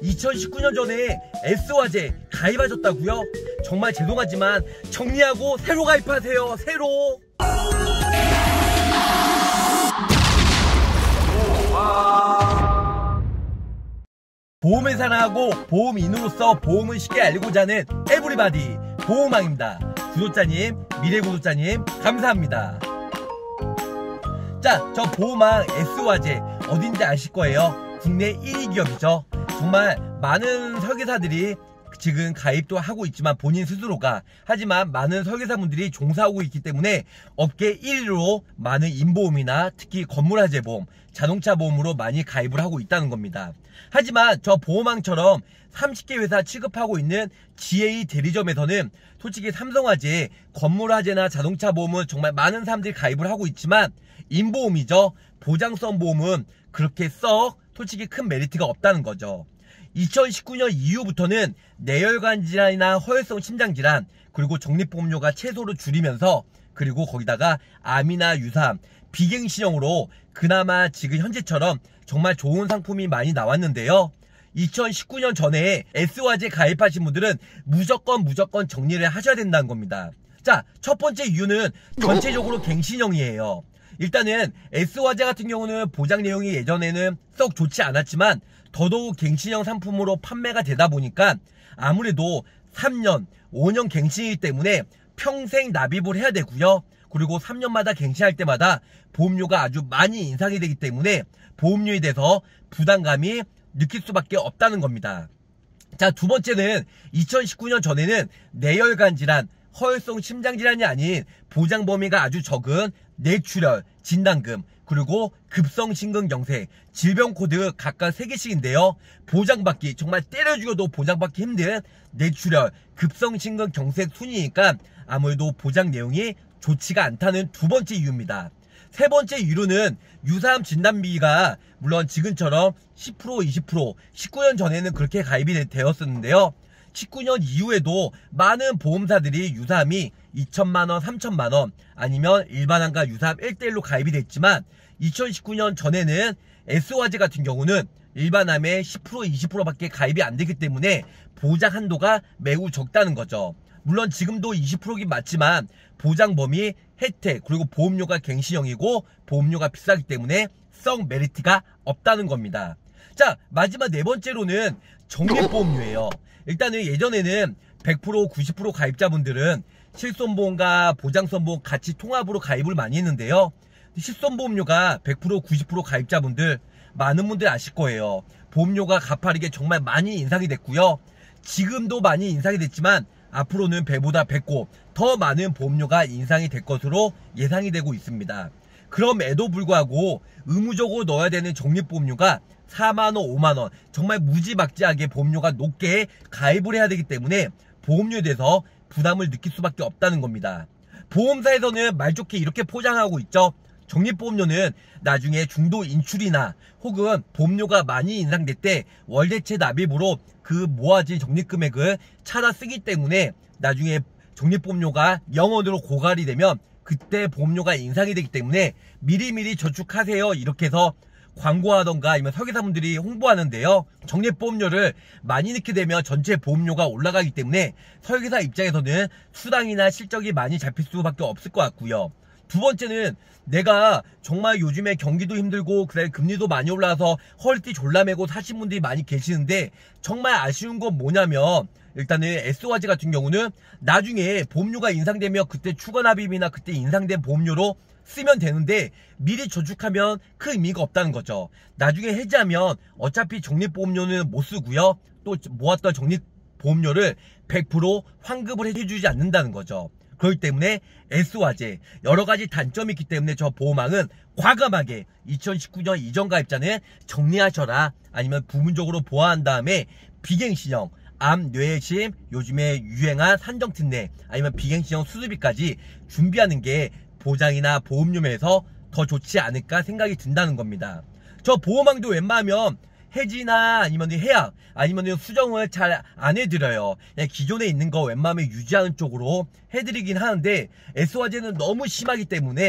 2019년 전에 S화재 가입하셨다고요? 정말 죄송하지만 정리하고 새로 가입하세요. 새로. 보험회사나 하고 보험인으로서 보험을 쉽게 알고자 하는 에브리바디 보험왕입니다. 구독자님, 미래 구독자님 감사합니다. 자, 저 보험왕 S화재 어딘지 아실 거예요. 국내 1위 기업이죠. 정말 많은 설계사들이 지금 가입도 하고 있지만 본인 스스로가, 하지만 많은 설계사분들이 종사하고 있기 때문에 업계 1위로 많은 인보험이나 특히 건물화재 보험, 자동차 보험으로 많이 가입을 하고 있다는 겁니다. 하지만 저 보험왕처럼 30개 회사 취급하고 있는 GA 대리점에서는 솔직히 삼성화재, 건물화재나 자동차 보험은 정말 많은 사람들이 가입을 하고 있지만 인보험이죠. 보장성 보험은 그렇게 썩 솔직히 큰 메리트가 없다는 거죠. 2019년 이후부터는 뇌혈관 질환이나 허혈성 심장 질환, 그리고 적립보험료가 최소로 줄이면서, 그리고 거기다가 암이나 유사암, 비갱신형으로 그나마 지금 현재처럼 정말 좋은 상품이 많이 나왔는데요. 2019년 전에 S화재 가입하신 분들은 무조건 정리를 하셔야 된다는 겁니다. 자, 첫 번째 이유는 전체적으로 갱신형이에요. 일단은 S화재 같은 경우는 보장 내용이 예전에는 썩 좋지 않았지만 더더욱 갱신형 상품으로 판매가 되다 보니까 아무래도 3년, 5년 갱신이기 때문에 평생 납입을 해야 되고요. 그리고 3년마다 갱신할 때마다 보험료가 아주 많이 인상이 되기 때문에 보험료에 대해서 부담감이 느낄 수밖에 없다는 겁니다. 자, 두 번째는 2019년 전에는 뇌혈관 질환, 허혈성 심장 질환이 아닌 보장 범위가 아주 적은 뇌출혈, 진단금, 그리고 급성심근경색, 질병코드 각각 3개씩인데요. 보장받기, 정말 때려 죽여도 보장받기 힘든 뇌출혈, 급성심근경색 순이니까 아무래도 보장 내용이 좋지가 않다는 두 번째 이유입니다. 세 번째 이유는 유사암 진단비가 물론 지금처럼 10%, 20%, 19년 전에는 그렇게 가입이 되었었는데요. 19년 이후에도 많은 보험사들이 유사암이 2천만원, 3천만원 아니면 일반암과 유사암 1대1로 가입이 됐지만 2019년 전에는 S화재 같은 경우는 일반암에 10%, 20%밖에 가입이 안 되기 때문에 보장 한도가 매우 적다는 거죠. 물론 지금도 20%긴 맞지만 보장 범위, 혜택, 그리고 보험료가 갱신형이고 보험료가 비싸기 때문에 썩 메리트가 없다는 겁니다. 자, 마지막 네 번째로는 적립보험료예요. 일단은 예전에는 100%, 90% 가입자분들은 실손보험과 보장성보험 같이 통합으로 가입을 많이 했는데요. 실손보험료가 100%, 90% 가입자분들 많은 분들 아실 거예요. 보험료가 가파르게 정말 많이 인상이 됐고요. 지금도 많이 인상이 됐지만 앞으로는 배보다 배꼽 더 많은 보험료가 인상이 될 것으로 예상이 되고 있습니다. 그럼에도 불구하고 의무적으로 넣어야 되는 적립보험료가 4만원, 5만원 정말 무지막지하게 보험료가 높게 가입을 해야 되기 때문에 보험료에 대해서 부담을 느낄 수밖에 없다는 겁니다. 보험사에서는 말 좋게 이렇게 포장하고 있죠. 적립보험료는 나중에 중도 인출이나 혹은 보험료가 많이 인상될 때 월대체 납입으로 그 모아진 적립금액을 찾아 쓰기 때문에 나중에 적립보험료가 0원으로 고갈이 되면 그때 보험료가 인상이 되기 때문에 미리미리 저축하세요, 이렇게 해서 광고하던가 아니면 설계사분들이 홍보하는데요. 적립보험료를 많이 넣게 되면 전체 보험료가 올라가기 때문에 설계사 입장에서는 수당이나 실적이 많이 잡힐 수밖에 없을 것 같고요. 두 번째는 내가 정말 요즘에 경기도 힘들고 그래 금리도 많이 올라서 허리띠 졸라매고 사신 분들이 많이 계시는데 정말 아쉬운 건 뭐냐면 일단은 S화재 같은 경우는 나중에 보험료가 인상되면 그때 추가납입이나 그때 인상된 보험료로 쓰면 되는데 미리 저축하면 큰 의미가 없다는 거죠. 나중에 해지하면 어차피 적립보험료는 못 쓰고요. 또 모았던 적립보험료를 100% 환급을 해주지 않는다는 거죠. 그렇기 때문에 S화재 여러가지 단점이 있기 때문에 저 보험왕은 과감하게 2019년 이전 가입자는 정리하셔라, 아니면 부분적으로 보완한 다음에 비갱신형 암, 뇌심, 요즘에 유행한 산정특례 아니면 비갱신형 수술비까지 준비하는 게 보장이나 보험료에서 더 좋지 않을까 생각이 든다는 겁니다. 저 보험왕도 웬만하면 해지나 아니면 해약 아니면 수정을 잘 안 해드려요. 그냥 기존에 있는 거 웬만하면 유지하는 쪽으로 해드리긴 하는데 S화재는 너무 심하기 때문에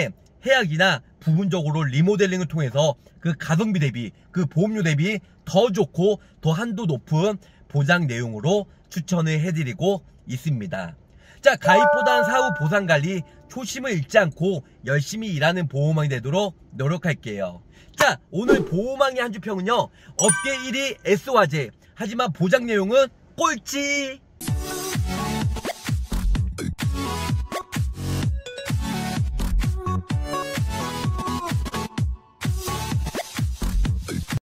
해약이나 부분적으로 리모델링을 통해서 그 가성비 대비, 그 보험료 대비 더 좋고 더 한도 높은 보장 내용으로 추천을 해드리고 있습니다. 자, 가입보단 사후 보상관리 초심을 잃지 않고 열심히 일하는 보험왕이 되도록 노력할게요. 자, 오늘 보험왕의 한 주평은요, 업계 1위 S화재, 하지만 보장 내용은 꼴찌.